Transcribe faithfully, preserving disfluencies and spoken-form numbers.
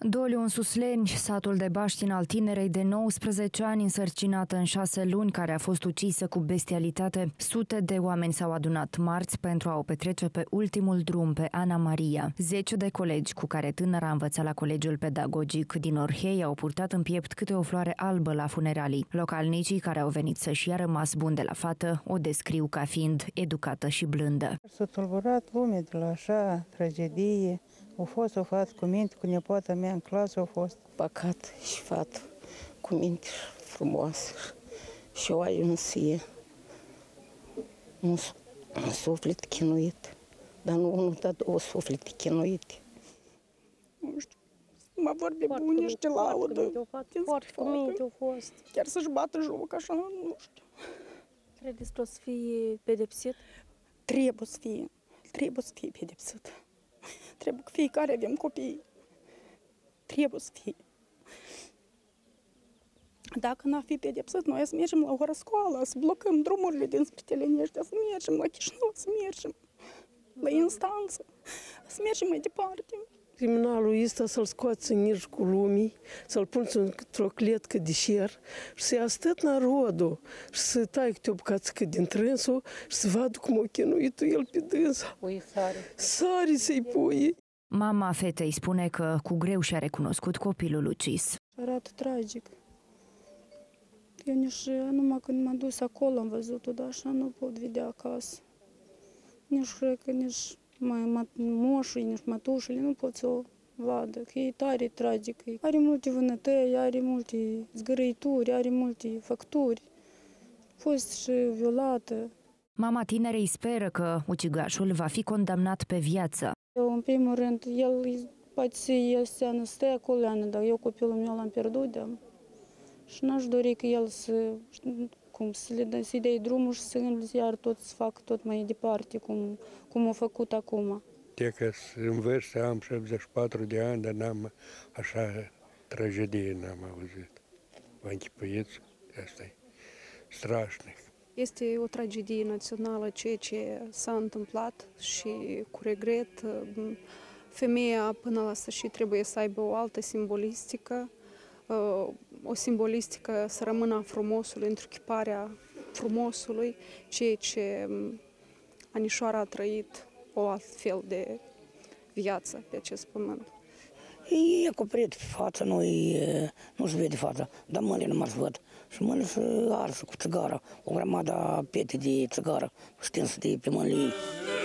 Doliu în Susleni, satul de Baștin al tinerei de nouăsprezece ani însărcinată în șase luni, care a fost ucisă cu bestialitate. Sute de oameni s-au adunat marți pentru a o petrece pe ultimul drum pe Ana Maria. Zece de colegi cu care tânăra a învățat la Colegiul Pedagogic din Orhei au purtat în piept câte o floare albă la funeralii. Localnicii care au venit să-și ia rămas bun de la fată o descriu ca fiind educată și blândă. S-a tulburat lumea de la așa tragedie. A fost o fată cu minte, cu nepoata mea în clasă a fost. Păcat și fată cu minte frumoasă și o ai în sie. Un, un suflet chinuit, dar nu unul, dar două suflete chinuite. Nu știu, mă vorbi bune și de laudă. Foarte cu minte au fost. Chiar să-și bată joc așa, nu știu. Credeți că o să fie pedepsit? Trebuie să fie, trebuie să fie pedepsit. Trebuie că fiecare avem copii. Trebuie să fie. Dacă n-ar fi pedepsit, noi să mergem la ora școală, să blocăm drumurile dinspre Telenești, să mergem la Chișinău, să mergem la instanță, să mergem mai departe. Criminalul ăsta să-l scoați în mijlocul lumii, să-l punți într-o cletcă de șer și să ia tot narodul și să tai câte o bucățică din trânsul și să vadă cum o chinuit el pe dânsa. Pui sare. Sare să-i pui. Mama fetei spune că cu greu și-a recunoscut copilul ucis. Arată tragic. Eu nici, numai când m-am dus acolo am văzut-o, dar așa nu pot vedea acasă. Nici cred că nici mai moșii, nici mătușile nu pot să o vadă, că e tare tragic. Are multe vânătăi, are multe zgârăituri, are multe facturi. A fost și violată. Mama tinerei speră că ucigașul va fi condamnat pe viață. Eu, în primul rând, el poate să iese, stă acolo, dar eu copilul meu l-am pierdut de și n-aș dori că el să, cum, să le dă, să-i dea drumul și să iar tot să facă tot mai departe, cum, cum a făcut acum. De că în vârstă am șaptezeci și patru de ani, dar n-am așa tragedie n-am auzit. Vă închipuiți? Asta e strașnic. Este o tragedie națională ceea ce s-a întâmplat și cu regret femeia până la sfârșit trebuie să aibă o altă simbolistică, o simbolistică să rămână a frumosului, întruchiparea frumosului, ceea ce Anișoara a trăit o altfel de viață pe acest pământ. E acoperit pe față, nu-și vede fața, dar mâinile nu mai se văd. Și mâinile se arsă cu țigară, o grămadă pete de țigară, stinsă de pe mâinile ei.